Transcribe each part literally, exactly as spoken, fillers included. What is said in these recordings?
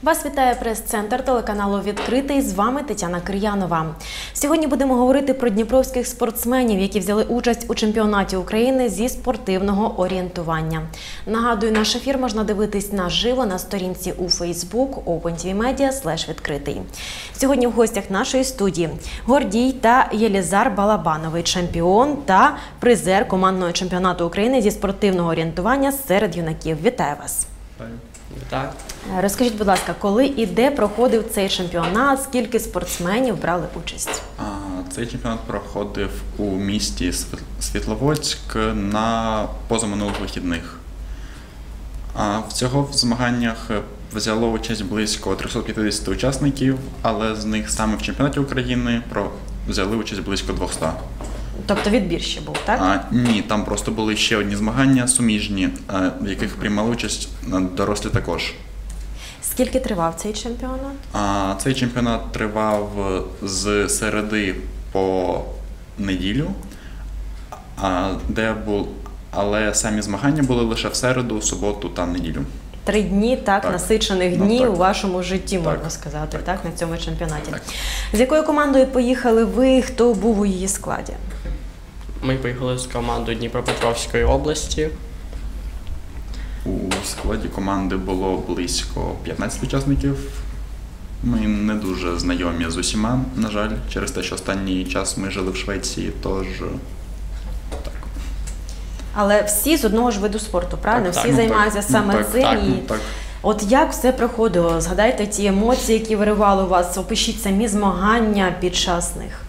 Вас вітає прес-центр телеканалу «Відкритий». З вами Тетяна Кир'янова. Сьогодні будемо говорити про дніпровських спортсменів, які взяли участь у чемпіонаті України зі спортивного орієнтування. Нагадую, наш ефір можна дивитись наживо на сторінці у Facebook OpenTVMedia слеш відкритий. Сьогодні в гостях нашої студії Гордій та Єлізар Балабановий, чемпіон та призер командного чемпіонату України зі спортивного орієнтування серед юнаків. Вітаю вас! Так. Розкажіть, будь ласка, коли і де проходив цей чемпіонат, скільки спортсменів брали участь? Цей чемпіонат проходив у місті Світловодськ на позаминулих вихідних. Всього в змаганнях взяло участь близько триста п'ятдесят учасників, але з них саме в чемпіонаті України взяли участь близько двохсот. Тобто відбір ще був, так? А, ні, там просто були ще одні змагання суміжні, в яких приймали участь дорослі також. Скільки тривав цей чемпіонат? А, цей чемпіонат тривав з середи по неділю, а, де був, але самі змагання були лише в середу, суботу та неділю. Три дні так, так. насичених ну, днів так. у вашому житті, так. можна сказати, так. так, на цьому чемпіонаті. Так. З якою командою поїхали ви, хто був у її складі? Ми поїхали з командою Дніпропетровської області. У складі команди було близько п'ятнадцяти учасників. Ми не дуже знайомі з усіма, на жаль, через те, що останній час ми жили в Швеції, тож так. Але всі з одного ж виду спорту, правильно? Так, всі так, займаються так, саме так, цим. Так, і... ну, так. От як все проходило? Згадайте ті емоції, які виривали у вас, опишіть самі змагання під час них.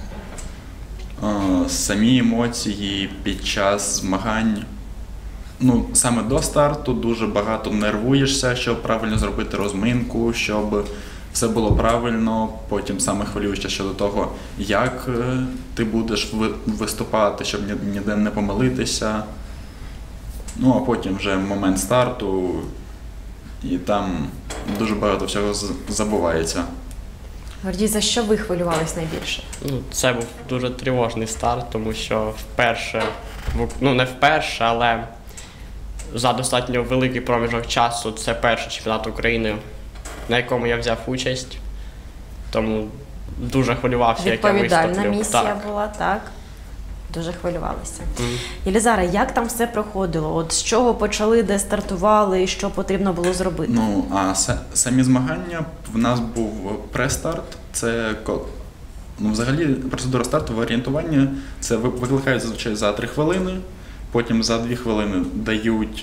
Самі емоції під час змагань, ну, саме до старту дуже багато нервуєшся, щоб правильно зробити розминку, щоб все було правильно, потім саме хвилюєшся щодо того, як ти будеш виступати, щоб ніде не помилитися. Ну, а потім вже момент старту, і там дуже багато всього забувається. Гордій, за що ви хвилювались найбільше? Ну, це був дуже тривожний старт, тому що вперше, ну не вперше, але за достатньо великий проміжок часу це перший чемпіонат України, на якому я взяв участь. Тому дуже хвилювався, як я виступлю. Відповідальна місія так. була, так? Дуже хвилювалися. Mm. Єлізара, як там все проходило? От з чого почали, де стартували і що потрібно було зробити? Ну, а самі змагання, в нас був прес-старт. Це, ну, взагалі, процедура старту орієнтування, це викликають зазвичай за три хвилини, потім за дві хвилини дають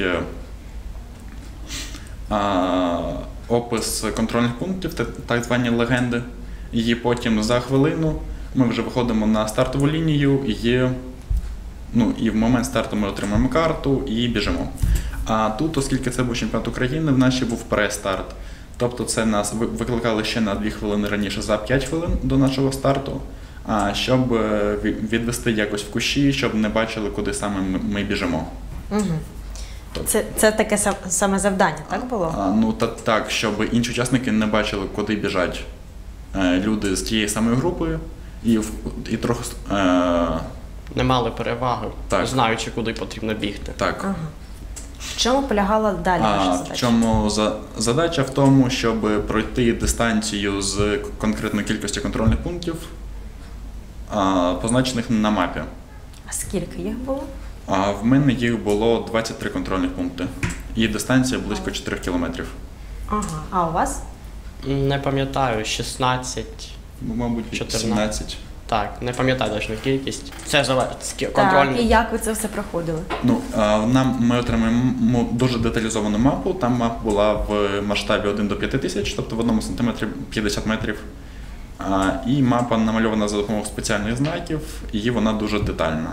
а, опис контрольних пунктів, так звані легенди, і потім за хвилину ми вже виходимо на стартову лінію, і, ну, і в момент старту ми отримаємо карту і біжимо. А тут, оскільки це був чемпіонат України, в нас ще був прес-старт. Тобто це нас викликали ще на дві хвилини раніше, за п'ять хвилин до нашого старту, щоб відвести якось в кущі, щоб не бачили, куди саме ми біжимо. Угу. Тобто, це, це таке саме завдання, так було? А, ну, та, так, щоб інші учасники не бачили, куди біжать люди з тієї самої групи. І, і трохи е... не мали переваги, так. знаючи, куди потрібно бігти. Так. Ага. В чому полягала далі а, ваша задача? В чому за... задача в тому, щоб пройти дистанцію з конкретної кількості контрольних пунктів, а, позначених на мапі. А скільки їх було? А в мене їх було двадцять три контрольних пункти. І дистанція близько чотирьох кілометрів. Ага. А у вас? Не пам'ятаю, шістнадцять. Мабуть, сімнадцять. Так, не пам'ятаю точну кількість. Це залежить контрольний. Так, і як ви це все проходили? Ну, нам ми отримаємо дуже деталізовану мапу. Там мапа була в масштабі один до п'яти тисяч, тобто в одному сантиметрі п'ятдесят метрів. І мапа намальована за допомогою спеціальних знаків, і вона дуже детальна.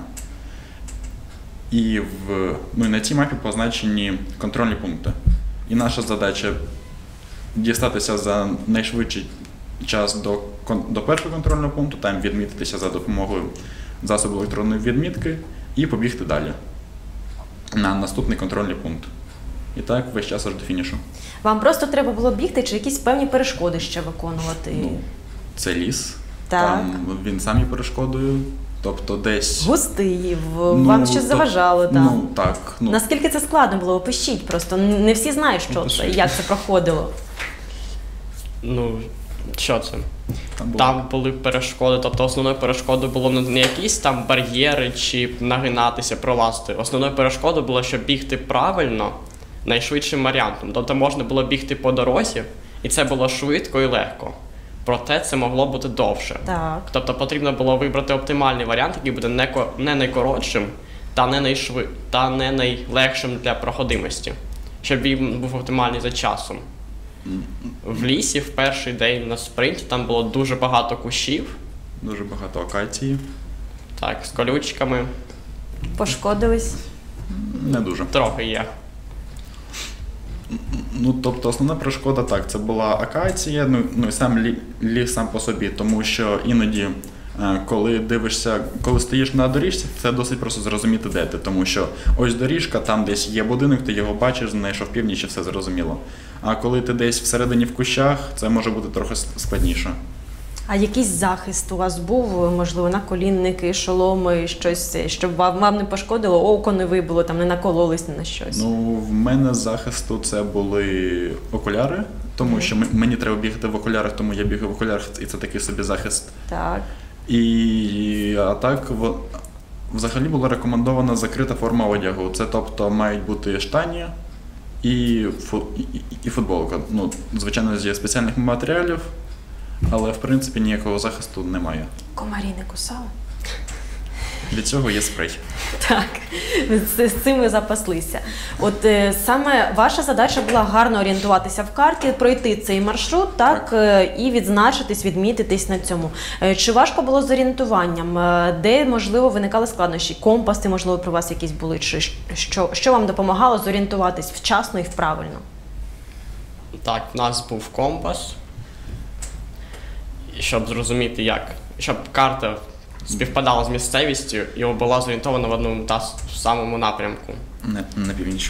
І в, ну, і на цій мапі позначені контрольні пункти. І наша задача дістатися за найшвидший час до, до першого контрольного пункту, там відмітитися за допомогою засобу електронної відмітки і побігти далі на наступний контрольний пункт. І так весь час аж до фінішу. Вам просто треба було бігти чи якісь певні перешкоди ще виконувати? Ну, це ліс, так. Там він сам є перешкодою. Тобто десь… Густий, ну, вам щось заважало там? Ну, так. Ну. Наскільки це складно було? Опишіть просто. Не всі знають, що це, як це проходило. Ну, що це? Там було. Там були перешкоди, тобто основною перешкодою було не якісь там бар'єри чи нагинатися, пролазити. Основною перешкодою було, щоб бігти правильно, найшвидшим варіантом. Тобто можна було бігти по дорозі, і це було швидко і легко. Проте це могло бути довше. Так. Тобто потрібно було вибрати оптимальний варіант, який буде не, ко- не найкоротшим та не, найшви... та не найлегшим для проходимості, щоб він був оптимальний за часом. В лісі в перший день на спринті там було дуже багато кущів, Дуже багато акації. так, з колючками, Пошкодились? Не дуже. трохи є. Ну, тобто основна перешкода так, це була акація, ну, ну і сам лі, ліс сам по собі, тому що іноді, е, коли дивишся, коли стоїш на доріжці, це досить просто зрозуміти, де ти, тому що ось доріжка, там десь є будинок, ти його бачиш, знайшов північ і все зрозуміло. А коли ти десь всередині в кущах, це може бути трохи складніше. А якийсь захист у вас був, можливо, наколінники, шоломи, щось, щоб вам, вам не пошкодило, око не вибило, там не накололись на щось? Ну, в мене з захисту це були окуляри, тому що м- мені треба бігати в окулярах, тому я бігаю в окулярах, і це такий собі захист. Так. І а так в, взагалі була рекомендована закрита форма одягу. Це тобто мають бути штані і, фу, і, і футболка. Ну, звичайно, зі спеціальних матеріалів, але в принципі ніякого захисту немає. Комарі не кусали? Від цього є спрей. Так, з, з цим ви запаслися. От е, саме ваша задача була гарно орієнтуватися в карті, пройти цей маршрут, так, Так. е, і відзначитись, відмітитись на цьому. Е, чи важко було з орієнтуванням? Е, де, можливо, виникали складнощі? Компаси, можливо, при вас якісь були? Чи що, що вам допомагало зорієнтуватись вчасно і правильно? Так, в нас був компас, і щоб зрозуміти як, щоб карта співпадала з місцевістю і була зорієнтована в одному та с- самому напрямку. Не, не північ.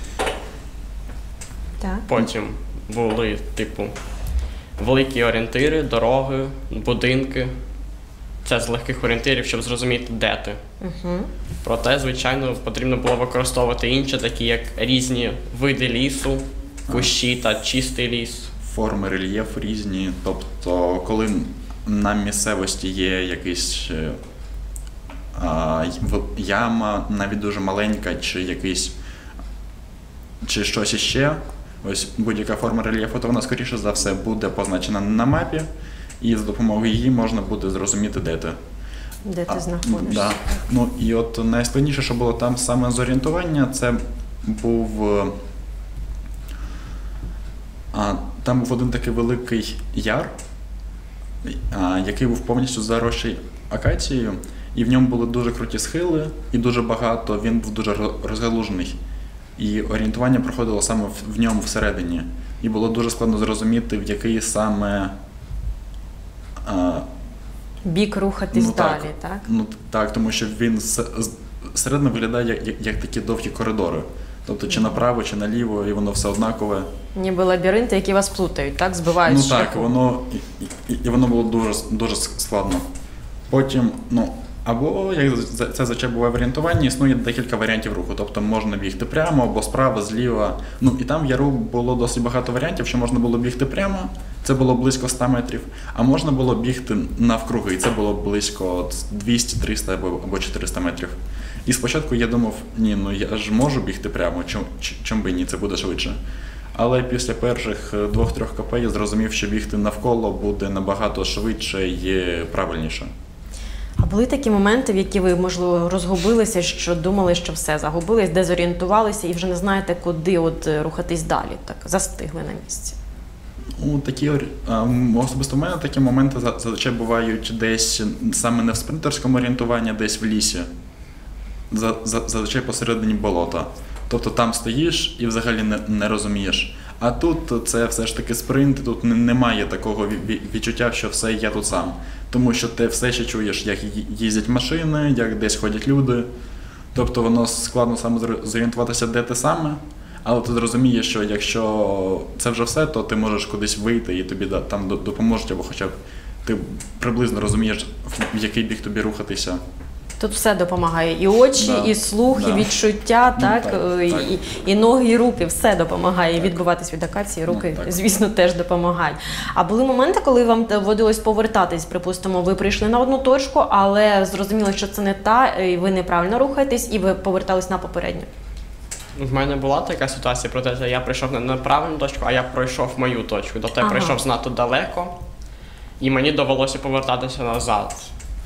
Так. Потім були, типу, великі орієнтири, дороги, будинки. Це з легких орієнтирів, щоб зрозуміти, де ти. Угу. Проте, звичайно, потрібно було використовувати інші, такі як різні види лісу, кущі та чистий ліс. Форми рельєфу різні. Тобто, коли на місцевості є якийсь е, а, в- яма, навіть дуже маленька, чи якийсь чи щось іще, ось будь-яка форма рельєфу, то вона, скоріше за все, буде позначена на мапі, і за допомогою її можна буде зрозуміти, де ти. Де ти А, знаходишся? Да. Ну і от найскладніше, що було там саме з орієнтування, це був. е, А, там був один такий великий яр, а, який був повністю заросший акацією, і в ньому були дуже круті схили, і дуже багато, він був дуже ро- розгалужений. І орієнтування проходило саме в, в ньому всередині. І було дуже складно зрозуміти, в який саме. А, Бік рухатись Ну, так. далі, так? Ну так, тому що він з- з- зсередини виглядає як, як, як такі довгі коридори. Тобто чи направо, чи наліво, і воно все однакове. Ніби лабіринти, які вас плутають, так? Збивають Ну з так, шляху. воно і, і, і воно було дуже дуже складно. Потім, ну, або як за- це зазвичай буває в орієнтуванні, існує декілька варіантів руху. Тобто можна бігти прямо, або справа, зліва. Ну і там в яру було досить багато варіантів, що можна було бігти прямо, це було близько ста метрів, а можна було бігти навкруги, і це було близько двісті, триста або, або чотириста метрів. І спочатку я думав, ні, ну я ж можу бігти прямо, чом, чом би ні, це буде швидше. Але після перших двох-трьох КП я зрозумів, що бігти навколо буде набагато швидше і правильніше. А були такі моменти, в які ви, можливо, розгубилися, що думали, що все, загубились, дезорієнтувалися і вже не знаєте, куди от е, рухатись далі, так, застигли на місці? Ну, такі, орі- а, м, особисто в мене такі моменти за- зазвичай бувають десь саме не в спринтерському орієнтуванні, а десь в лісі. За- за- Зазвичай посередині болота. Тобто там стоїш і взагалі не, не розумієш. А тут це все ж таки спринт, тут не- немає такого ві- ві- відчуття, що все, я тут сам. Тому що ти все ще чуєш, як ї- їздять машини, як десь ходять люди. Тобто воно складно саме зор- зорієнтуватися, де ти саме. Але ти зрозумієш, що якщо це вже все, то ти можеш кудись вийти і тобі да- там до- допоможуть, або хоча б ти приблизно розумієш, в який бік тобі рухатися. Тут все допомагає. І очі, Да. і слух, Да. і відчуття, Ну, так, так, і, так. І, і ноги, і руки, все допомагає. І Так. відбиватись від акації, руки, Ну, так. звісно, теж допомагають. А були моменти, коли вам доводилось повертатись, припустимо, ви прийшли на одну точку, але зрозуміли, що це не та, і ви неправильно рухаєтесь, і ви повертались на попередню. В мене була така ситуація, проте що я прийшов не на правильну точку, а я пройшов мою точку. Тобто я Ага. прийшов занадто далеко, і мені довелося повертатися назад.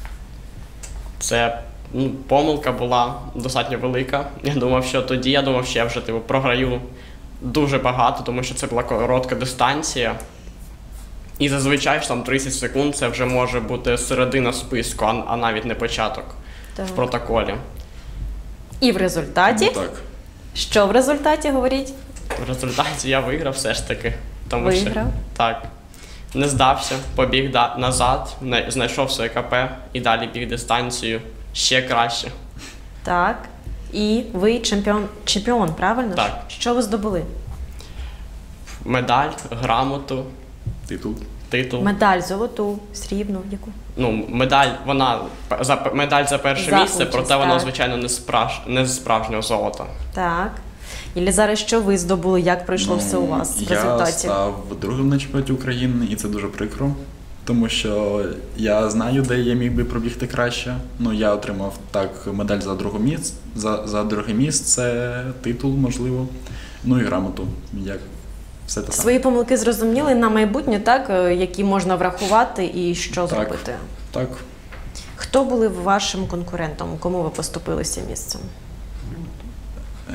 Це ну, помилка була достатньо велика. Я думав, що тоді я думав, що я вже типу, програю дуже багато, тому що це була коротка дистанція. І зазвичай ж там тридцять секунд це вже може бути середина списку, а, а навіть не початок Так. в протоколі. І в результаті, Ну, так. що в результаті, говоріть? В результаті я виграв все ж таки. Тому Виграв? Що, так. Не здався, побіг да- назад, не- знайшов своє КП і далі біг дистанцію ще краще. Так. І ви чемпіон, чемпіон, правильно? ж? Так. Що ви здобули? Медаль, грамоту, Титул. титул. Медаль золоту, срібну, яку? Ну, медаль, вона за п- медаль за перше За місце, участь, проте вона, так. звичайно, не справж, не з справжнього золота. Так. І зараз що ви здобули? Як пройшло все у вас в Ну, Я результаті? став другим на чемпіонаті України, і це дуже прикро, тому що я знаю, де я міг би пробігти краще. Ну, я отримав так медаль за друге місце, за, за друге місце, титул, можливо, ну і грамоту. Як все те саме. Свої помилки зрозуміли на майбутнє, так, е, які можна врахувати і що Так. зробити. Так. Хто були вашим конкурентом? Кому ви поступилися місцем? Е,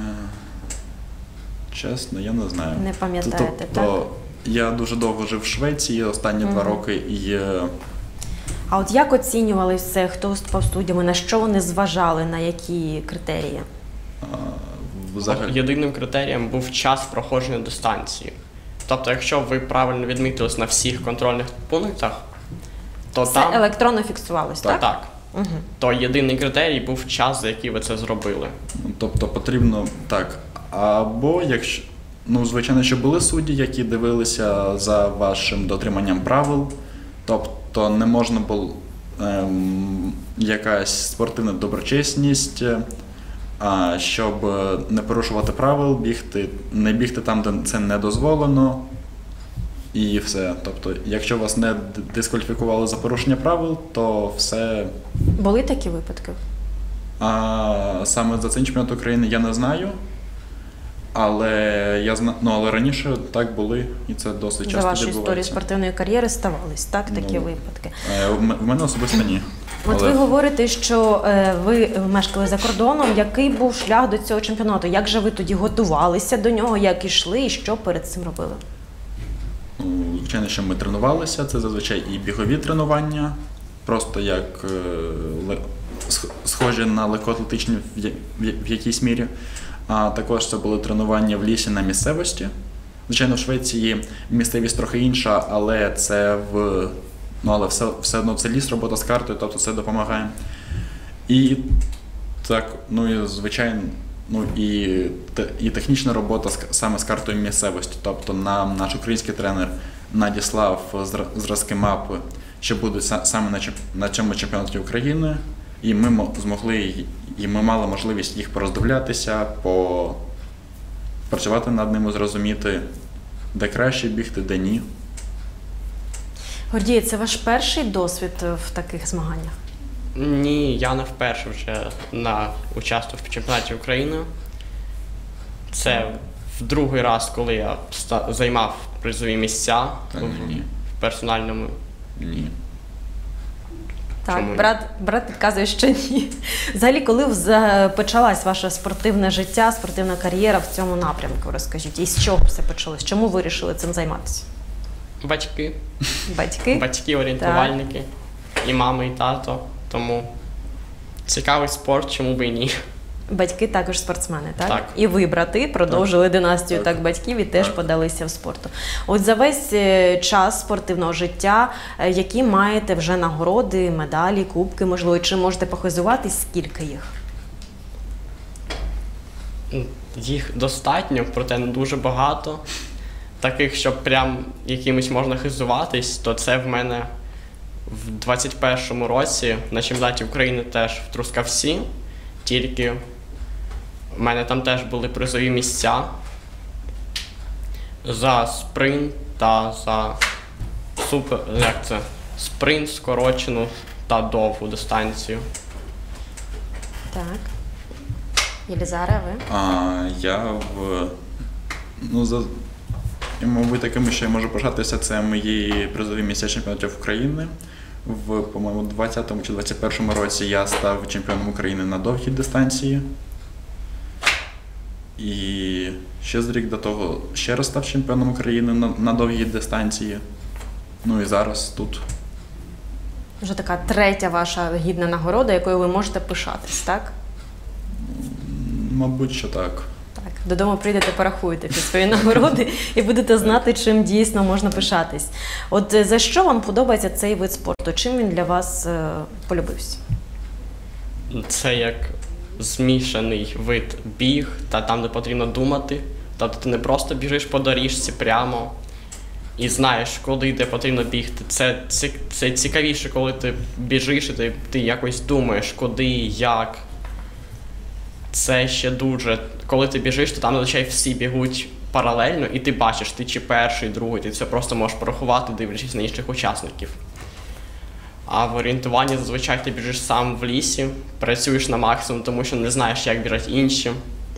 Чесно, я не знаю. Не пам'ятаєте, Тобто, я дуже довго жив в Швеції, останні два роки, і е, А от як оцінювали все, хто виступав студіями, на що вони зважали, на які критерії? а, взагалі. Єдиним критерієм був час проходження дистанції. Тобто, якщо ви правильно відмітились на всіх контрольних пунктах, то Все там електронно фіксувалось, так? так, Угу. то єдиний критерій був час, за який ви це зробили. Ну, Тобто потрібно так. Або якщо, ну, звичайно, що були судді, які дивилися за вашим дотриманням правил, тобто не можна було ем, якась спортивна доброчесність, а щоб не порушувати правил, бігти, не бігти там, де це не дозволено, і все. Тобто, якщо вас не дискваліфікували за порушення правил, то все. Були такі випадки? А саме за цей чемпіонат України я не знаю. Але я зна... ну, але раніше так були, і це досить За часто вашу історію відбувається. спортивної кар'єри ставались, так, такі Ну, випадки? Е, В м- в мене особисто ні. От Але ви говорите, що е, ви мешкали за кордоном. Який був шлях до цього чемпіонату? Як же ви тоді готувалися до нього, як ішли і що перед цим робили? ну, звичайно, що ми тренувалися, це зазвичай і бігові тренування, просто як е, ле- сх- схожі на легкоатлетичні в, я- в я- в якійсь мірі. А також це були тренування в лісі на місцевості. Звичайно, в Швеції місцевість трохи інша, але це в ну, але все, все одно це ліс, робота з картою, тобто це допомагає. І так, ну і звичайно, ну і, те- і технічна робота з, саме з картою місцевості. Тобто нам наш український тренер надіслав зра- зразки мапи, що будуть са- саме на, чемп- на цьому чемпіонаті України, і ми мо- змогли, й- і ми мали можливість їх пороздивлятися, по працювати над ними, зрозуміти, де краще бігти, де ні. Гордій, це ваш перший досвід в таких змаганнях? Ні, я не вперше вже на участвував в чемпіонаті України. Це в другий раз, коли я ста- займав призові місця Та в, ні. в персональному. Ні. Так, Чому ні? брат, брат підказує, що ні. Взагалі, коли вза- почалась ваше спортивне життя, спортивна кар'єра в цьому напрямку, розкажіть, і з чого все почалось? Чому ви вирішили цим займатися? Батьки, Батьки? батьки орієнтувальники, і мама, і тато. Тому цікавий спорт, чому би і ні. Батьки також спортсмени, так? Так. І ви, брати, продовжили династію так. Так. батьків і теж Так. подалися в спорту. От за весь е, час спортивного життя, е, які маєте вже нагороди, медалі, кубки, можливо, чи можете похизуватись, скільки їх? Їх достатньо, проте не дуже багато. Таких, щоб прям якимось можна хизуватись, то це в мене В двадцять першому році на чемпіонаті України теж в Трускавці, тільки в мене там теж були призові місця за спринт та за супер, як це, спринт, скорочену та довгу дистанцію. Так. Єлізаре, ви? А я в. Ну, за. І, мабуть, таким, що я можу пишатися, це мої призові місця чемпіонатів України. В, по-моєму, двадцятому чи двадцять першому році я став чемпіоном України на довгій дистанції. І ще за рік до того ще раз став чемпіоном України на, на довгій дистанції. Ну і зараз тут. Вже така третя ваша гідна нагорода, якою ви можете пишатись, так? Мабуть, що так. Так. Додому прийдете, порахуєте всі свої нагороди і будете знати, чим дійсно можна пишатись. От за що вам подобається цей вид спорту? Чим він для вас е, полюбився? Це як змішаний вид біг, та там, де потрібно думати. Тобто ти не просто біжиш по доріжці прямо і знаєш, куди і де потрібно бігти. Це, це, це цікавіше, коли ти біжиш і ти, ти якось думаєш, куди, як. Це ще дуже... Коли ти біжиш, то там, зазвичай, всі бігуть паралельно, і ти бачиш, ти чи перший, другий, ти це просто можеш порахувати, дивлячись на інших учасників. А в орієнтуванні зазвичай ти біжиш сам в лісі, працюєш на максимум, тому що не знаєш, як біжать інші.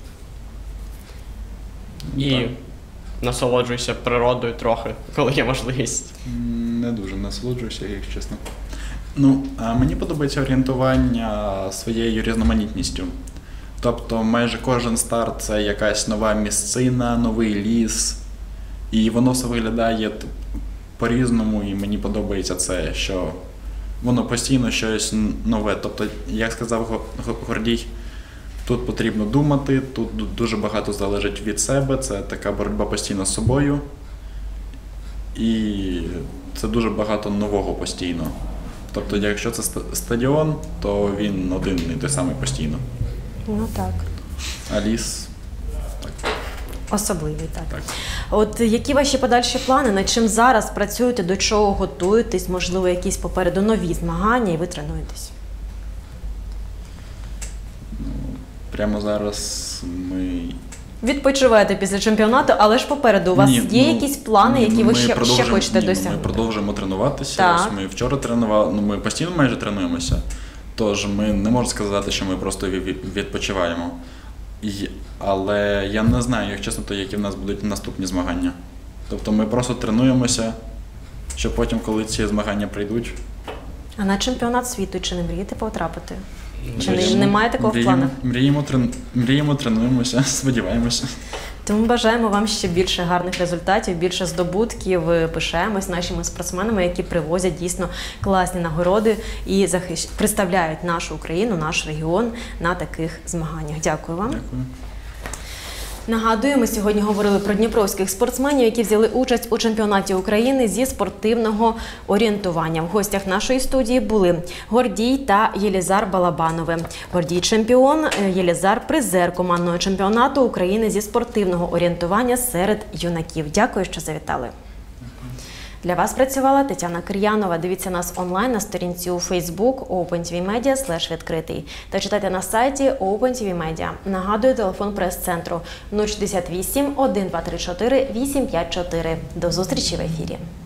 І Так. насолоджуєшся природою трохи, коли є можливість. Не дуже насолоджуюся, якщо чесно. Ну, а мені подобається орієнтування своєю різноманітністю. Тобто майже кожен старт – це якась нова місцина, новий ліс. І воно все виглядає по-різному, і мені подобається це, що воно постійно щось нове. Тобто, як сказав Гордій, тут потрібно думати, тут дуже багато залежить від себе, це така боротьба постійно з собою. І це дуже багато нового постійно. Тобто, якщо це стадіон, то він один і той самий постійно. Ну так. А ліс так. Особливий, так. Так. От які ваші подальші плани? Над чим зараз працюєте, до чого готуєтесь? Можливо, якісь попереду нові змагання і ви тренуєтесь? Ну, прямо зараз ми... Відпочиваєте після чемпіонату, але ж попереду у вас Ні, є ну, якісь плани, ні, які ну, ви ми ще, ще продовжуємо- хочете ні, ну, досягнути? Ми продовжуємо тренуватися. Так. Ось ми вчора тренували, ну ми постійно майже тренуємося. Тож ми не можемо сказати, що ми просто ві- ві- відпочиваємо. І, але я не знаю, як чесно, то які в нас будуть наступні змагання. Тобто ми просто тренуємося, щоб потім, коли ці змагання прийдуть, А на чемпіонат світу чи не мрієте потрапити? Чи не, мріємо- немає такого в мріємо, планах? Мріємо, трен, мріємо, тренуємося, сподіваємося. Тому бажаємо вам ще більше гарних результатів, більше здобутків. Пишаємось нашими спортсменами, які привозять дійсно класні нагороди і захищ... представляють нашу Україну, наш регіон на таких змаганнях. Дякую вам. Дякую. Нагадую, ми сьогодні говорили про дніпровських спортсменів, які взяли участь у чемпіонаті України зі спортивного орієнтування. В гостях нашої студії були Гордій та Єлізар Балабанови. Гордій – чемпіон, Єлізар – призер командного чемпіонату України зі спортивного орієнтування серед юнаків. Дякую, що завітали. Для вас працювала Тетяна Кир'янова. Дивіться нас онлайн на сторінці у Facebook OpenTVMedia слеш відкритий та читайте на сайті OpenTVMedia. Нагадую, телефон прес-центру нуль шістдесят вісім, один два три чотири, вісім п'ять чотири. До зустрічі в ефірі.